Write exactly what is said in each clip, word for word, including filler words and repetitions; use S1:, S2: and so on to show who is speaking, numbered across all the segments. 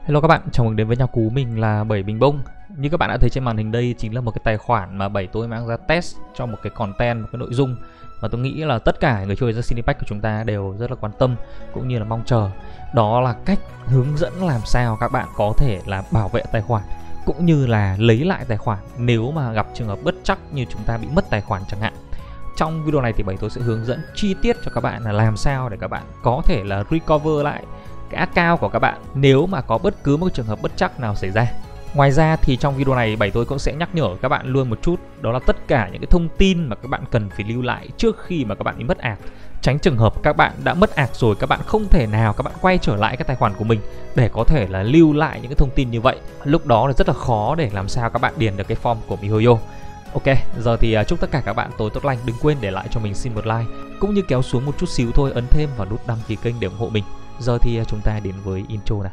S1: Hello các bạn, chào mừng đến với nhà cú, mình là Bảy Bình Bông. Như các bạn đã thấy trên màn hình đây chính là một cái tài khoản mà Bảy tôi mang ra test cho một cái content, một cái nội dung mà tôi nghĩ là tất cả người chơi Genshin Impact của chúng ta đều rất là quan tâm cũng như là mong chờ. Đó là cách hướng dẫn làm sao các bạn có thể là bảo vệ tài khoản cũng như là lấy lại tài khoản nếu mà gặp trường hợp bất trắc như chúng ta bị mất tài khoản chẳng hạn. Trong video này thì Bảy tôi sẽ hướng dẫn chi tiết cho các bạn là làm sao để các bạn có thể là recover lại cái account của các bạn nếu mà có bất cứ một trường hợp bất trắc nào xảy ra. Ngoài ra thì trong video này Bảy tôi cũng sẽ nhắc nhở các bạn luôn một chút, đó là tất cả những cái thông tin mà các bạn cần phải lưu lại trước khi mà các bạn bị mất ạc. Tránh trường hợp các bạn đã mất ạc rồi, các bạn không thể nào các bạn quay trở lại cái tài khoản của mình để có thể là lưu lại những cái thông tin như vậy. Lúc đó là rất là khó để làm sao các bạn điền được cái form của MiHoYo. Ok, giờ thì chúc tất cả các bạn tối tốt lành. Đừng quên để lại cho mình xin một like cũng như kéo xuống một chút xíu thôi, ấn thêm vào nút đăng ký kênh để ủng hộ mình. Giờ thì chúng ta đến với intro nào.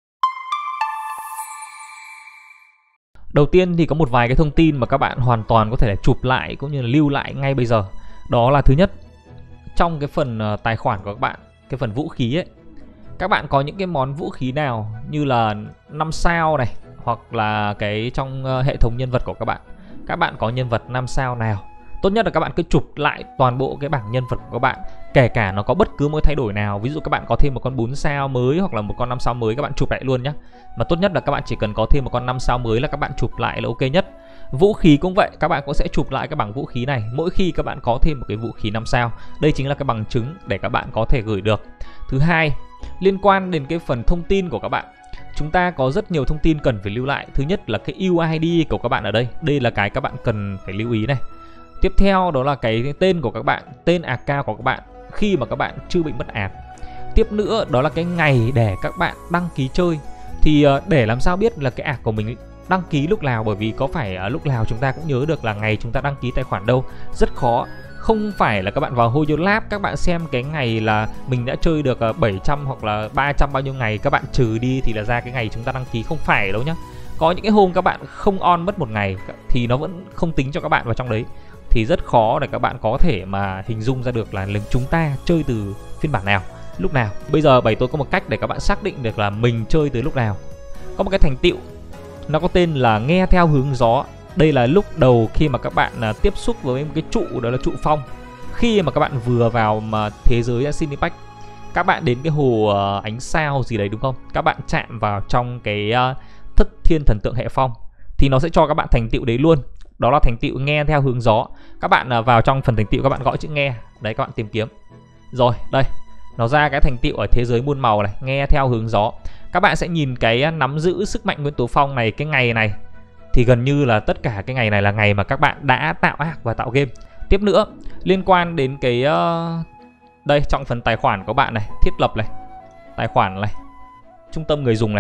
S1: Đầu tiên thì có một vài cái thông tin mà các bạn hoàn toàn có thể là chụp lại cũng như là lưu lại ngay bây giờ. Đó là thứ nhất, trong cái phần tài khoản của các bạn, cái phần vũ khí ấy, các bạn có những cái món vũ khí nào như là năm sao này, hoặc là cái trong hệ thống nhân vật của các bạn, các bạn có nhân vật năm sao nào, tốt nhất là các bạn cứ chụp lại toàn bộ cái bảng nhân vật của các bạn, kể cả nó có bất cứ một thay đổi nào. Ví dụ các bạn có thêm một con bốn sao mới hoặc là một con năm sao mới, các bạn chụp lại luôn nhé. Mà tốt nhất là các bạn chỉ cần có thêm một con năm sao mới là các bạn chụp lại là ok nhất. Vũ khí cũng vậy, các bạn cũng sẽ chụp lại cái bảng vũ khí này mỗi khi các bạn có thêm một cái vũ khí năm sao. Đây chính là cái bằng chứng để các bạn có thể gửi được. Thứ hai, liên quan đến cái phần thông tin của các bạn, chúng ta có rất nhiều thông tin cần phải lưu lại. Thứ nhất là cái u i đê của các bạn ở đây, đây là cái các bạn cần phải lưu ý này. Tiếp theo đó là cái tên của các bạn, tên account của các bạn khi mà các bạn chưa bị mất ạc. Tiếp nữa đó là cái ngày để các bạn đăng ký chơi. Thì để làm sao biết là cái ạc của mình đăng ký lúc nào, bởi vì có phải lúc nào chúng ta cũng nhớ được là ngày chúng ta đăng ký tài khoản đâu, rất khó. Không phải là các bạn vào HoYo Lab các bạn xem cái ngày là mình đã chơi được bảy trăm hoặc là ba trăm bao nhiêu ngày, các bạn trừ đi thì là ra cái ngày chúng ta đăng ký, không phải đâu nhá. Có những cái hôm các bạn không on mất một ngày thì nó vẫn không tính cho các bạn vào trong đấy. Thì rất khó để các bạn có thể mà hình dung ra được là chúng ta chơi từ phiên bản nào, lúc nào. Bây giờ Bảy tôi có một cách để các bạn xác định được là mình chơi từ lúc nào. Có một cái thành tựu, nó có tên là nghe theo hướng gió. Đây là lúc đầu khi mà các bạn tiếp xúc với một cái trụ, đó là trụ phong. Khi mà các bạn vừa vào mà thế giới Genshin Impact, các bạn đến cái hồ ánh sao gì đấy đúng không? Các bạn chạm vào trong cái thất thiên thần tượng hệ phong thì nó sẽ cho các bạn thành tựu đấy luôn. Đó là thành tựu nghe theo hướng gió. Các bạn vào trong phần thành tựu các bạn gõ chữ nghe. Đấy, các bạn tìm kiếm. Rồi, đây. Nó ra cái thành tựu ở thế giới muôn màu này, nghe theo hướng gió. Các bạn sẽ nhìn cái nắm giữ sức mạnh nguyên tố phong này, cái ngày này. Thì gần như là tất cả cái ngày này là ngày mà các bạn đã tạo ác và tạo game. Tiếp nữa, liên quan đến cái uh, đây, trong phần tài khoản của bạn này, thiết lập này, tài khoản này, trung tâm người dùng này.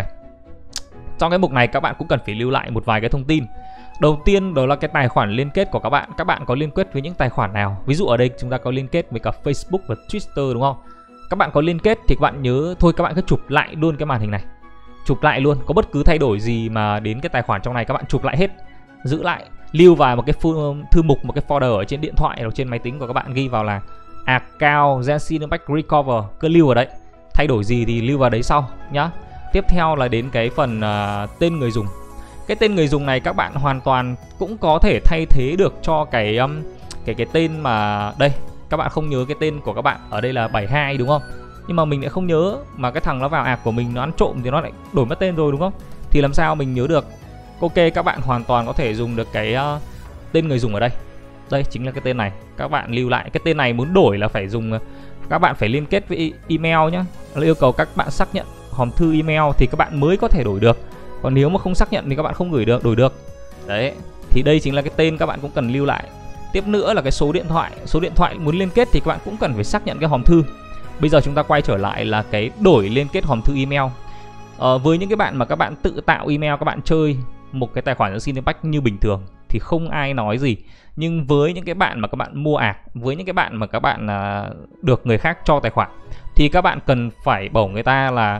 S1: Trong cái mục này các bạn cũng cần phải lưu lại một vài cái thông tin. Đầu tiên đó là cái tài khoản liên kết của các bạn. Các bạn có liên kết với những tài khoản nào? Ví dụ ở đây chúng ta có liên kết với cả Facebook và Twitter đúng không? Các bạn có liên kết thì các bạn nhớ thôi, các bạn cứ chụp lại luôn cái màn hình này. Chụp lại luôn, có bất cứ thay đổi gì mà đến cái tài khoản trong này các bạn chụp lại hết. Giữ lại, lưu vào một cái thư mục, một cái folder ở trên điện thoại hoặc trên máy tính của các bạn, ghi vào là account Genshin Impact Recover, cứ lưu ở đấy. Thay đổi gì thì lưu vào đấy sau nhá. Tiếp theo là đến cái phần uh, tên người dùng. Cái tên người dùng này các bạn hoàn toàn cũng có thể thay thế được cho cái um, cái cái tên mà đây, các bạn không nhớ cái tên của các bạn ở đây là bảy hai đúng không? Nhưng mà mình lại không nhớ, mà cái thằng nó vào ạc của mình nó ăn trộm thì nó lại đổi mất tên rồi đúng không? Thì làm sao mình nhớ được? Ok, các bạn hoàn toàn có thể dùng được cái uh, tên người dùng ở đây. Đây chính là cái tên này, các bạn lưu lại. Cái tên này muốn đổi là phải dùng, các bạn phải liên kết với email nhá. Nó yêu cầu các bạn xác nhận hòm thư email thì các bạn mới có thể đổi được. Còn nếu mà không xác nhận thì các bạn không gửi được, đổi được. Đấy, thì đây chính là cái tên các bạn cũng cần lưu lại. Tiếp nữa là cái số điện thoại. Số điện thoại muốn liên kết thì các bạn cũng cần phải xác nhận cái hòm thư. Bây giờ chúng ta quay trở lại là cái đổi liên kết hòm thư email. ờ, Với những cái bạn mà các bạn tự tạo email, các bạn chơi một cái tài khoản Genshin Impact như bình thường thì không ai nói gì. Nhưng với những cái bạn mà các bạn mua ạc, với những cái bạn mà các bạn uh, được người khác cho tài khoản, thì các bạn cần phải bảo người ta là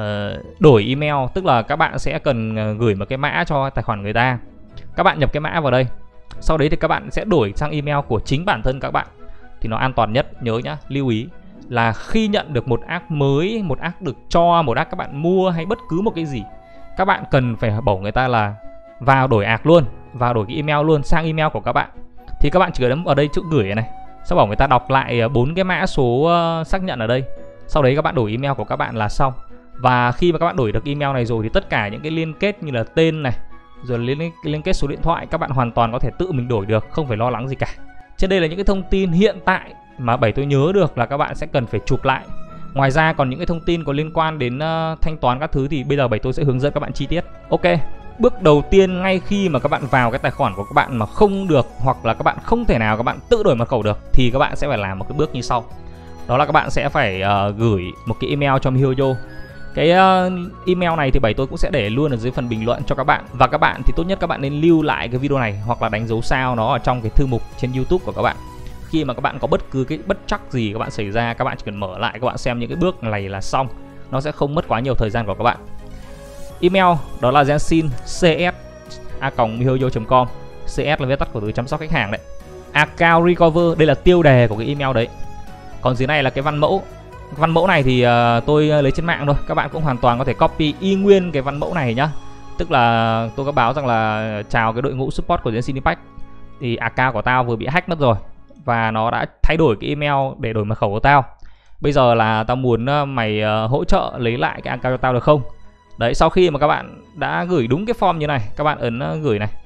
S1: uh, đổi email. Tức là các bạn sẽ cần uh, gửi một cái mã cho tài khoản người ta. Các bạn nhập cái mã vào đây, sau đấy thì các bạn sẽ đổi sang email của chính bản thân các bạn thì nó an toàn nhất. Nhớ nhá, lưu ý là khi nhận được một ác mới, một ác được cho, một ác các bạn mua hay bất cứ một cái gì, các bạn cần phải bảo người ta là vào đổi ạc luôn, vào đổi cái email luôn sang email của các bạn. Thì các bạn chỉ cần ở đây chữ gửi này, sau bảo người ta đọc lại bốn cái mã số xác nhận ở đây, sau đấy các bạn đổi email của các bạn là xong. Và khi mà các bạn đổi được email này rồi thì tất cả những cái liên kết như là tên này, rồi liên, liên kết số điện thoại các bạn hoàn toàn có thể tự mình đổi được, không phải lo lắng gì cả. Trên đây là những cái thông tin hiện tại mà Bảy tôi nhớ được là các bạn sẽ cần phải chụp lại. Ngoài ra còn những cái thông tin có liên quan đến uh, thanh toán các thứ thì bây giờ Bảy tôi sẽ hướng dẫn các bạn chi tiết. Ok, bước đầu tiên ngay khi mà các bạn vào cái tài khoản của các bạn mà không được, hoặc là các bạn không thể nào các bạn tự đổi mật khẩu được, thì các bạn sẽ phải làm một cái bước như sau. Đó là các bạn sẽ phải uh, gửi một cái email cho MiHoYo. Cái uh, email này thì Bảy tôi cũng sẽ để luôn ở dưới phần bình luận cho các bạn. Và các bạn thì tốt nhất các bạn nên lưu lại cái video này hoặc là đánh dấu sao nó ở trong cái thư mục trên YouTube của các bạn. Khi mà các bạn có bất cứ cái bất trắc gì các bạn xảy ra, các bạn chỉ cần mở lại các bạn xem những cái bước này là xong. Nó sẽ không mất quá nhiều thời gian của các bạn. Email đó là Gensin cs a còng mihoyo chấm com. xê ét là viết tắt của từ chăm sóc khách hàng đấy. Account recover, đây là tiêu đề của cái email đấy. Còn dưới này là cái văn mẫu. Văn mẫu này thì uh, tôi lấy trên mạng thôi. Các bạn cũng hoàn toàn có thể copy y nguyên cái văn mẫu này nhá. Tức là tôi có báo rằng là chào cái đội ngũ support của Genshin Impact, thì account của tao vừa bị hack mất rồi và nó đã thay đổi cái email để đổi mật khẩu của tao. Bây giờ là tao muốn uh, mày uh, hỗ trợ lấy lại cái account của tao được không? Đấy, sau khi mà các bạn đã gửi đúng cái form như này, các bạn ấn uh, gửi này.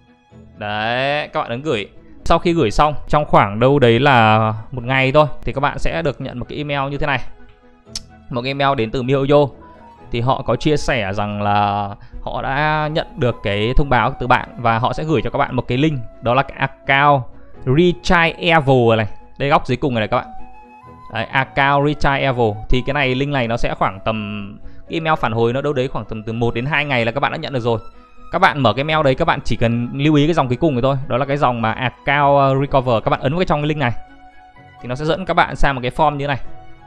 S1: Đấy, các bạn ấn gửi. Sau khi gửi xong, trong khoảng đâu đấy là một ngày thôi, thì các bạn sẽ được nhận một cái email như thế này. Một cái email đến từ MiHoYo. Thì họ có chia sẻ rằng là họ đã nhận được cái thông báo từ bạn và họ sẽ gửi cho các bạn một cái link. Đó là cái account Retry Evo này. Đây góc dưới cùng này, này các bạn. Đấy, account Retry Evo. Thì cái này, link này nó sẽ khoảng tầm, cái email phản hồi nó đâu đấy khoảng tầm từ một đến hai ngày là các bạn đã nhận được rồi. Các bạn mở cái mail đấy, các bạn chỉ cần lưu ý cái dòng cuối cùng rồi thôi. Đó là cái dòng mà account recover. Các bạn ấn vào cái trong cái link này thì nó sẽ dẫn các bạn sang một cái form như này.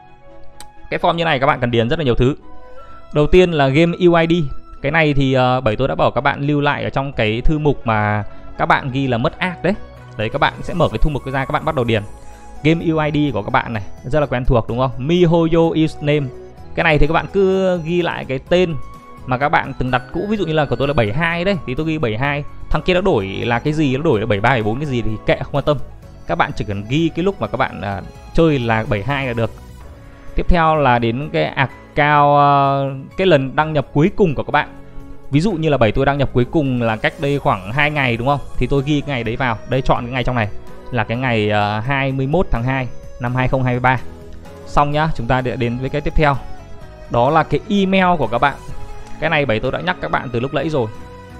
S1: Cái form như này các bạn cần điền rất là nhiều thứ. Đầu tiên là game u i đê. Cái này thì uh, Bảy tôi đã bảo các bạn lưu lại ở trong cái thư mục mà các bạn ghi là mất ác đấy. Đấy, các bạn sẽ mở cái thư mục ra, các bạn bắt đầu điền game u i đê của các bạn này, rất là quen thuộc đúng không? MiHoYo username. Cái này thì các bạn cứ ghi lại cái tên mà các bạn từng đặt cũ, ví dụ như là của tôi là bảy mươi hai đấy thì tôi ghi bảy mươi hai. Thằng kia nó đổi là cái gì, nó đổi là bảy mươi ba, bảy mươi bốn cái gì thì kệ, không quan tâm. Các bạn chỉ cần ghi cái lúc mà các bạn uh, chơi là bảy mươi hai là được. Tiếp theo là đến cái account, uh, cái lần đăng nhập cuối cùng của các bạn. Ví dụ như là Bảy tôi đăng nhập cuối cùng là cách đây khoảng hai ngày đúng không? Thì tôi ghi cái ngày đấy vào. Đây, chọn cái ngày trong này là cái ngày uh, hai mươi mốt tháng hai năm hai không hai ba. Xong nhá, chúng ta đến với cái tiếp theo. Đó là cái email của các bạn. Cái này Bảy tôi đã nhắc các bạn từ lúc nãy rồi.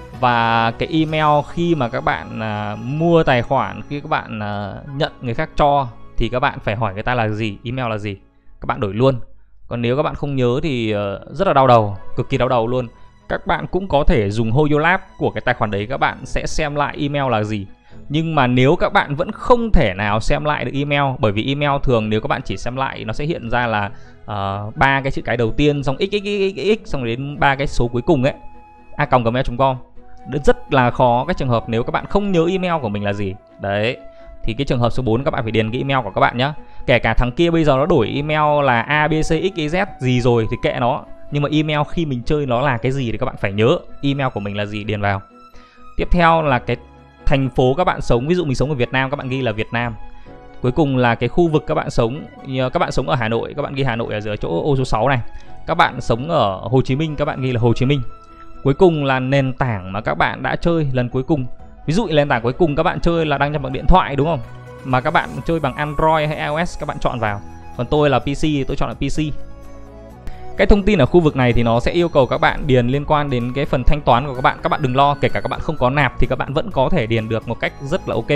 S1: Và cái email khi mà các bạn uh, mua tài khoản, khi các bạn uh, nhận người khác cho, thì các bạn phải hỏi người ta là gì, email là gì, các bạn đổi luôn. Còn nếu các bạn không nhớ thì uh, rất là đau đầu, cực kỳ đau đầu luôn. Các bạn cũng có thể dùng HoYoLab của cái tài khoản đấy, các bạn sẽ xem lại email là gì. Nhưng mà nếu các bạn vẫn không thể nào xem lại được email, bởi vì email thường nếu các bạn chỉ xem lại nó sẽ hiện ra là ba uh, cái chữ cái đầu tiên, xong xxxx, xong đến ba cái số cuối cùng ấy, a còng gmail chấm com. Rất là khó cái trường hợp nếu các bạn không nhớ email của mình là gì. Đấy, thì cái trường hợp số bốn các bạn phải điền cái email của các bạn nhé. Kể cả thằng kia bây giờ nó đổi email là a bê xê ích i dét gì rồi thì kệ nó, nhưng mà email khi mình chơi nó là cái gì thì các bạn phải nhớ email của mình là gì, điền vào. Tiếp theo là cái thành phố các bạn sống, ví dụ mình sống ở Việt Nam, các bạn ghi là Việt Nam. Cuối cùng là cái khu vực các bạn sống, các bạn sống ở Hà Nội, các bạn ghi Hà Nội ở dưới chỗ ô số sáu này. Các bạn sống ở Hồ Chí Minh, các bạn ghi là Hồ Chí Minh. Cuối cùng là nền tảng mà các bạn đã chơi lần cuối cùng. Ví dụ nền tảng cuối cùng các bạn chơi là đăng nhập bằng điện thoại đúng không? Mà các bạn chơi bằng Android hay iOS các bạn chọn vào. Còn tôi là pê xê, tôi chọn là pê xê. Cái thông tin ở khu vực này thì nó sẽ yêu cầu các bạn điền liên quan đến cái phần thanh toán của các bạn. Các bạn đừng lo, kể cả các bạn không có nạp thì các bạn vẫn có thể điền được một cách rất là ok.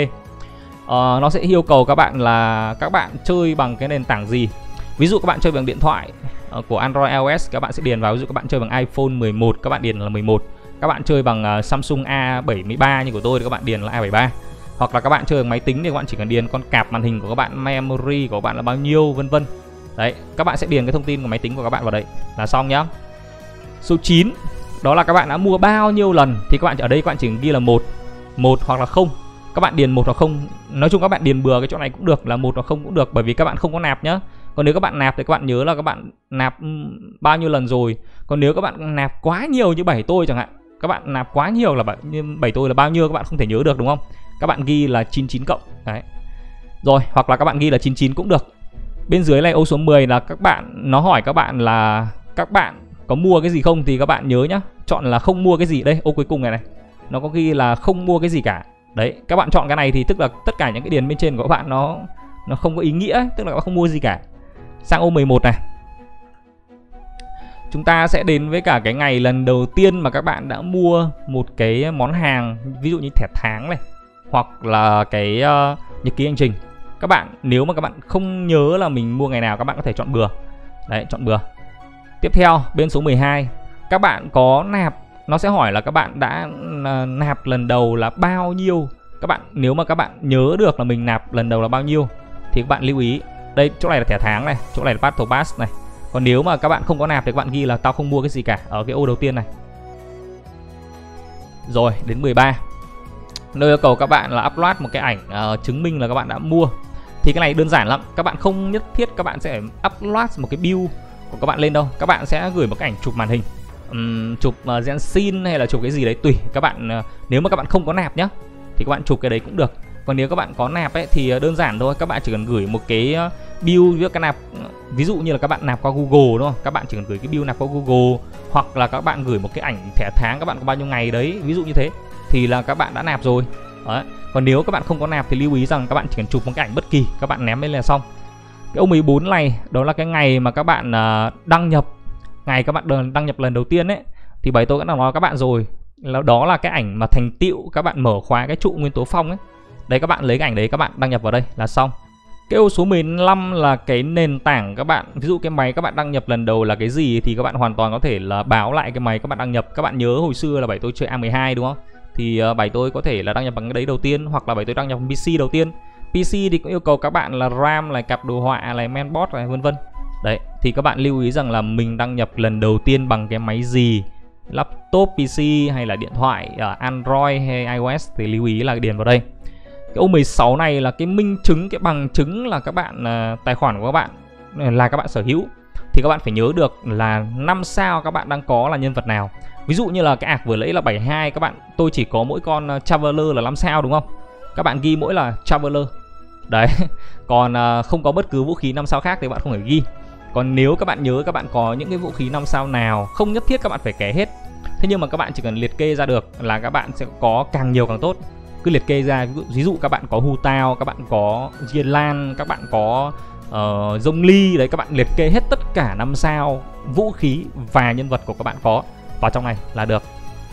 S1: ờ, Nó sẽ yêu cầu các bạn là các bạn chơi bằng cái nền tảng gì. Ví dụ các bạn chơi bằng điện thoại uh, của Android iOS, các bạn sẽ điền vào. Ví dụ các bạn chơi bằng iPhone mười một, các bạn điền là mười một. Các bạn chơi bằng uh, Samsung A bảy mươi ba như của tôi thì các bạn điền là A bảy mươi ba. Hoặc là các bạn chơi bằng máy tính thì các bạn chỉ cần điền con cạp màn hình của các bạn, memory của các bạn là bao nhiêu, vân vân. Đấy, các bạn sẽ điền cái thông tin của máy tính của các bạn vào đấy là xong nhá. Số chín, đó là các bạn đã mua bao nhiêu lần thì các bạn ở đây các bạn chỉ ghi là một, một hoặc là không. Các bạn điền một hoặc không. Nói chung các bạn điền bừa cái chỗ này cũng được, là một hoặc không cũng được, bởi vì các bạn không có nạp nhá. Còn nếu các bạn nạp thì các bạn nhớ là các bạn nạp bao nhiêu lần rồi. Còn nếu các bạn nạp quá nhiều như bảy tôi chẳng hạn, các bạn nạp quá nhiều là như bảy tôi là bao nhiêu các bạn không thể nhớ được đúng không? Các bạn ghi là chín mươi chín cộng. Đấy. Rồi, hoặc là các bạn ghi là chín mươi chín cũng được. Bên dưới này ô số mười là các bạn, nó hỏi các bạn là các bạn có mua cái gì không, thì các bạn nhớ nhá, chọn là không mua cái gì. Đây, ô cuối cùng này này, nó có ghi là không mua cái gì cả. Đấy, các bạn chọn cái này thì tức là tất cả những cái điền bên trên của các bạn nó nó không có ý nghĩa, tức là các bạn không mua gì cả. Sang ô mười một này, chúng ta sẽ đến với cả cái ngày lần đầu tiên mà các bạn đã mua một cái món hàng, ví dụ như thẻ tháng này, hoặc là cái uh, nhật ký hành trình. Các bạn nếu mà các bạn không nhớ là mình mua ngày nào, các bạn có thể chọn bừa. Đấy, chọn bừa. Tiếp theo, bên số mười hai, các bạn có nạp, nó sẽ hỏi là các bạn đã uh, nạp lần đầu là bao nhiêu. Các bạn nếu mà các bạn nhớ được là mình nạp lần đầu là bao nhiêu thì các bạn lưu ý. Đây, chỗ này là thẻ tháng này, chỗ này là Battle Pass này. Còn nếu mà các bạn không có nạp thì các bạn ghi là tao không mua cái gì cả ở cái ô đầu tiên này. Rồi, đến mười ba. Nơi yêu cầu các bạn là upload một cái ảnh uh, chứng minh là các bạn đã mua. Thì cái này đơn giản lắm, các bạn không nhất thiết các bạn sẽ upload một cái build của các bạn lên đâu. Các bạn sẽ gửi một cái ảnh chụp màn hình, um, chụp uh, gen scene hay là chụp cái gì đấy tùy các bạn. Uh, nếu mà các bạn không có nạp nhá thì các bạn chụp cái đấy cũng được. Còn nếu các bạn có nạp ấy thì đơn giản thôi, các bạn chỉ cần gửi một cái build với cái nạp, ví dụ như là các bạn nạp qua Google đúng không? Các bạn chỉ cần gửi cái build nạp qua Google, hoặc là các bạn gửi một cái ảnh thẻ tháng các bạn có bao nhiêu ngày đấy, ví dụ như thế thì là các bạn đã nạp rồi. Đấy. Còn nếu các bạn không có nạp thì lưu ý rằng các bạn chỉ cần chụp một cái ảnh bất kỳ, các bạn ném lên là xong. Cái ô mười bốn này đó là cái ngày mà các bạn uh, đăng nhập, ngày các bạn đăng nhập lần đầu tiên ấy, thì bởi tôi đã nói các bạn rồi, đó là cái ảnh mà thành tựu các bạn mở khóa cái trụ nguyên tố phong ấy. Đấy, các bạn lấy cái ảnh đấy các bạn đăng nhập vào đây là xong. Cái ô số mười lăm là cái nền tảng các bạn, ví dụ cái máy các bạn đăng nhập lần đầu là cái gì thì các bạn hoàn toàn có thể là báo lại cái máy các bạn đăng nhập. Các bạn nhớ hồi xưa là bảy tôi chơi A mười hai đúng không? Thì uh, bảy tôi có thể là đăng nhập bằng cái đấy đầu tiên, hoặc là bảy tôi đăng nhập bằng pê xê đầu tiên. pê xê thì cũng yêu cầu các bạn là RAM, là card đồ họa, là mainboard này vân vân. Đấy, thì các bạn lưu ý rằng là mình đăng nhập lần đầu tiên bằng cái máy gì, laptop, pê xê hay là điện thoại uh, Android hay iOS thì lưu ý là điền vào đây. Cái ô mười sáu này là cái minh chứng, cái bằng chứng là các bạn uh, tài khoản của các bạn là các bạn sở hữu. Thì các bạn phải nhớ được là năm sao các bạn đang có là nhân vật nào. Ví dụ như là cái ạc vừa lấy là bảy mươi hai, các bạn tôi chỉ có mỗi con uh, Traveler là năm sao đúng không? Các bạn ghi mỗi là Traveler. Đấy. Còn uh, không có bất cứ vũ khí năm sao khác thì bạn không phải ghi. Còn nếu các bạn nhớ các bạn có những cái vũ khí năm sao nào, không nhất thiết các bạn phải kể hết. Thế nhưng mà các bạn chỉ cần liệt kê ra được là các bạn sẽ có càng nhiều càng tốt. Cứ liệt kê ra, ví dụ, ví dụ các bạn có Hu Tao, các bạn có Diên Lan, các bạn có uh, Zhong Li, đấy, các bạn liệt kê hết tất cả năm sao vũ khí và nhân vật của các bạn có vào trong này là được.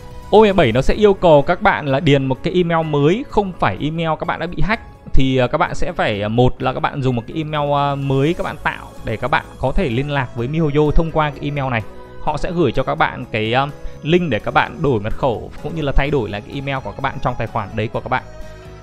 S1: ô mười bảy nó sẽ yêu cầu các bạn là điền một cái email mới, không phải email các bạn đã bị hack. Thì uh, các bạn sẽ phải, uh, một là các bạn dùng một cái email uh, mới các bạn tạo để các bạn có thể liên lạc với MiHoYo thông qua cái email này. Họ sẽ gửi cho các bạn cái uh, link để các bạn đổi mật khẩu cũng như là thay đổi lại cái email của các bạn trong tài khoản đấy của các bạn.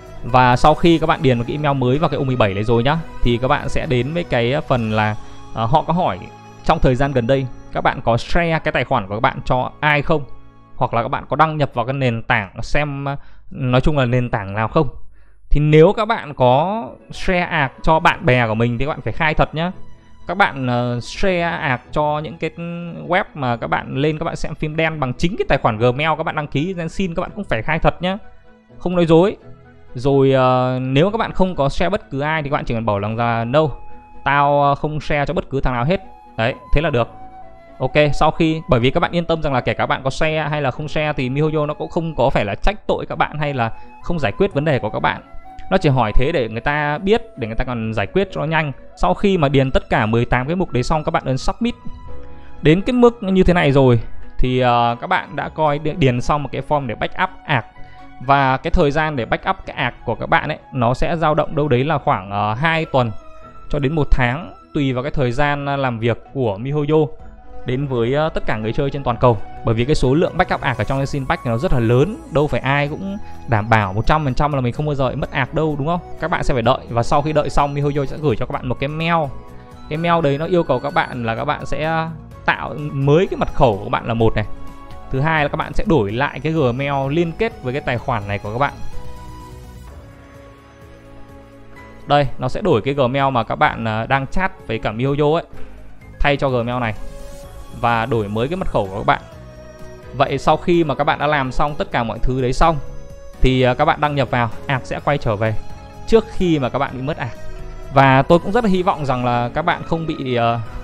S1: Và sau khi các bạn điền một cái email mới vào cái ô mười bảy này rồi nhá, thì các bạn sẽ đến với cái phần là uh, họ có hỏi trong thời gian gần đây các bạn có share cái tài khoản của các bạn cho ai không, hoặc là các bạn có đăng nhập vào cái nền tảng xem uh, nói chung là nền tảng nào không. Thì nếu các bạn có share ạc cho bạn bè của mình thì các bạn phải khai thật nhá. Các bạn uh, share ạc cho những cái web mà các bạn lên các bạn xem phim đen bằng chính cái tài khoản Gmail các bạn đăng ký Genshin, các bạn cũng phải khai thật nhá, không nói dối. Rồi uh, nếu các bạn không có share bất cứ ai thì các bạn chỉ cần bảo rằng là no, tao không share cho bất cứ thằng nào hết. Đấy, thế là được. Ok, sau khi, bởi vì các bạn yên tâm rằng là kể cả bạn có share hay là không share thì MiHoYo nó cũng không có phải là trách tội các bạn hay là không giải quyết vấn đề của các bạn. Nó chỉ hỏi thế để người ta biết, để người ta còn giải quyết cho nó nhanh. Sau khi mà điền tất cả mười tám cái mục đấy xong, các bạn ấn submit. Đến cái mức như thế này rồi thì uh, các bạn đã coi điền xong một cái form để backup ạc. Và cái thời gian để backup cái ạc của các bạn ấy nó sẽ dao động đâu đấy là khoảng uh, hai tuần cho đến một tháng, tùy vào cái thời gian làm việc của MiHoYo đến với uh, tất cả người chơi trên toàn cầu. Bởi vì cái số lượng backup ạc ở trong Genshin Pack nó rất là lớn, đâu phải ai cũng đảm bảo một trăm phần trăm là mình không bao giờ mất ạc đâu, đúng không? Các bạn sẽ phải đợi, và sau khi đợi xong MiHoYo sẽ gửi cho các bạn một cái mail. Cái mail đấy nó yêu cầu các bạn là các bạn sẽ tạo mới cái mật khẩu của bạn là một này. Thứ hai là các bạn sẽ đổi lại cái Gmail liên kết với cái tài khoản này của các bạn. Đây, nó sẽ đổi cái Gmail mà các bạn đang chat với cả MiHoYo ấy, thay cho Gmail này và đổi mới cái mật khẩu của các bạn. Vậy sau khi mà các bạn đã làm xong tất cả mọi thứ đấy xong thì các bạn đăng nhập vào, ạc sẽ quay trở về trước khi mà các bạn bị mất ạc. Và tôi cũng rất là hy vọng rằng là các bạn không bị uh,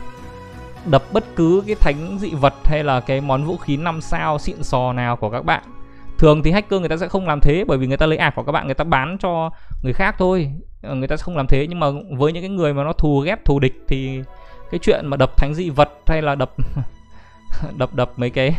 S1: đập bất cứ cái thánh dị vật hay là cái món vũ khí năm sao xịn sò nào của các bạn. Thường thì hacker người ta sẽ không làm thế, bởi vì người ta lấy ạc của các bạn, người ta bán cho người khác thôi, người ta sẽ không làm thế. Nhưng mà với những cái người mà nó thù ghét thù địch thì cái chuyện mà đập thánh dị vật hay là đập đập đập mấy cái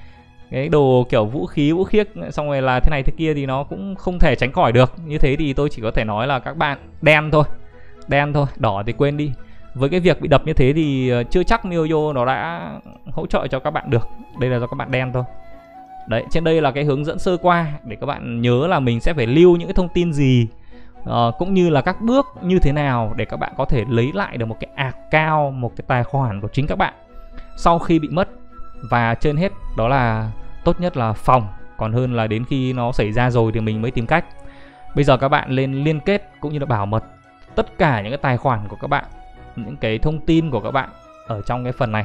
S1: cái đồ kiểu vũ khí vũ khiếc xong rồi là thế này thế kia thì nó cũng không thể tránh khỏi được. Như thế thì tôi chỉ có thể nói là các bạn đen thôi, đen thôi, đỏ thì quên đi. Với cái việc bị đập như thế thì chưa chắc MiHoYo nó đã hỗ trợ cho các bạn được. Đây là do các bạn đen thôi. Đấy, trên đây là cái hướng dẫn sơ qua để các bạn nhớ là mình sẽ phải lưu những cái thông tin gì, uh, cũng như là các bước như thế nào để các bạn có thể lấy lại được một cái ạc cao, một cái tài khoản của chính các bạn sau khi bị mất. Và trên hết đó là tốt nhất là phòng, còn hơn là đến khi nó xảy ra rồi thì mình mới tìm cách. Bây giờ các bạn lên liên kết cũng như là bảo mật tất cả những cái tài khoản của các bạn, những cái thông tin của các bạn ở trong cái phần này.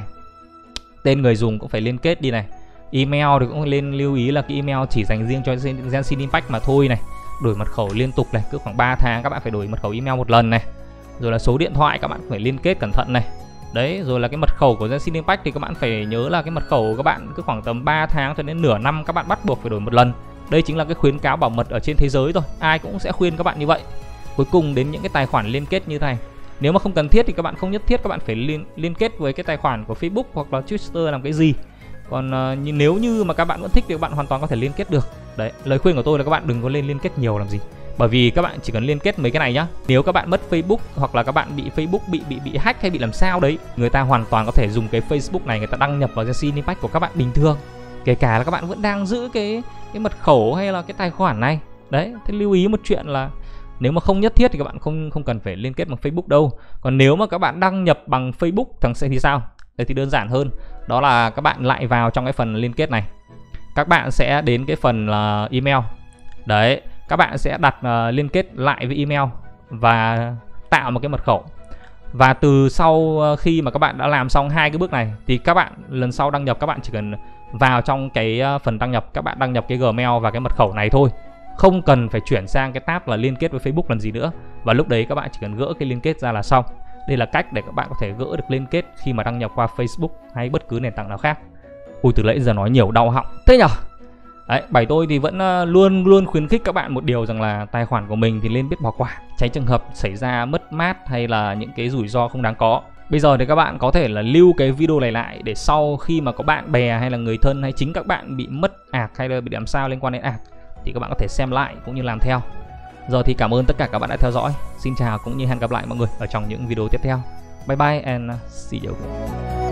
S1: Tên người dùng cũng phải liên kết đi này. Email thì cũng lên lưu ý là cái email chỉ dành riêng cho Genshin Impact mà thôi này. Đổi mật khẩu liên tục này, cứ khoảng ba tháng các bạn phải đổi mật khẩu email một lần này. Rồi là số điện thoại các bạn phải liên kết cẩn thận này. Đấy, rồi là cái mật khẩu của Genshin Impact thì các bạn phải nhớ là cái mật khẩu của các bạn cứ khoảng tầm ba tháng cho đến nửa năm các bạn bắt buộc phải đổi một lần. Đây chính là cái khuyến cáo bảo mật ở trên thế giới thôi, ai cũng sẽ khuyên các bạn như vậy. Cuối cùng đến những cái tài khoản liên kết như thế này, nếu mà không cần thiết thì các bạn không nhất thiết các bạn phải liên, liên kết với cái tài khoản của Facebook hoặc là Twitter làm cái gì. Còn uh, nếu như mà các bạn vẫn thích thì các bạn hoàn toàn có thể liên kết được. Đấy, lời khuyên của tôi là các bạn đừng có lên liên kết nhiều làm gì. Bởi vì các bạn chỉ cần liên kết mấy cái này nhá. Nếu các bạn mất Facebook hoặc là các bạn bị Facebook bị bị bị hack hay bị làm sao đấy, người ta hoàn toàn có thể dùng cái Facebook này người ta đăng nhập vào Genshin Impact của các bạn bình thường. Kể cả là các bạn vẫn đang giữ cái cái mật khẩu hay là cái tài khoản này. Đấy, thế lưu ý một chuyện là nếu mà không nhất thiết thì các bạn không không cần phải liên kết bằng Facebook đâu. Còn nếu mà các bạn đăng nhập bằng Facebook thằng sẽ thì sao? Đây thì đơn giản hơn. Đó là các bạn lại vào trong cái phần liên kết này. Các bạn sẽ đến cái phần uh, email. Đấy, các bạn sẽ đặt uh, liên kết lại với email và tạo một cái mật khẩu. Và từ sau uh, khi mà các bạn đã làm xong hai cái bước này thì các bạn lần sau đăng nhập các bạn chỉ cần vào trong cái uh, phần đăng nhập, các bạn đăng nhập cái Gmail và cái mật khẩu này thôi. Không cần phải chuyển sang cái tab là liên kết với Facebook làm gì nữa. Và lúc đấy các bạn chỉ cần gỡ cái liên kết ra là xong. Đây là cách để các bạn có thể gỡ được liên kết khi mà đăng nhập qua Facebook hay bất cứ nền tảng nào khác. Ui, từ nãy giờ nói nhiều đau họng thế nhở. Đấy, bài tôi thì vẫn uh, luôn luôn khuyến khích các bạn một điều rằng là tài khoản của mình thì nên biết bảo quản, tránh trường hợp xảy ra mất mát hay là những cái rủi ro không đáng có. Bây giờ thì các bạn có thể là lưu cái video này lại để sau khi mà có bạn bè hay là người thân hay chính các bạn bị mất ạc hay là bị làm sao liên quan đến ạc thì các bạn có thể xem lại cũng như làm theo. Giờ thì cảm ơn tất cả các bạn đã theo dõi. Xin chào cũng như hẹn gặp lại mọi người ở trong những video tiếp theo. Bye bye and see you.